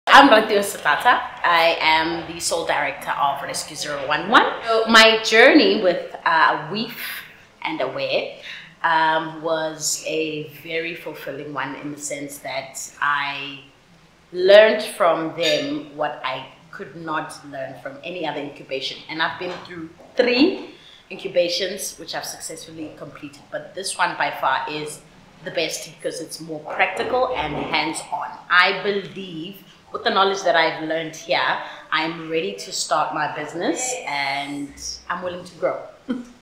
I'm Ratiwe Sehlata. I am the sole director of ResQ 011. So my journey with Weave and Aware was a very fulfilling one, in the sense that I learned from them what I could not learn from any other incubation. And I've been through 3 incubations which I've successfully completed, but this one by far is the best because it's more practical and hands-on. I believe with the knowledge that I've learned here, I'm ready to start my business and I'm willing to grow.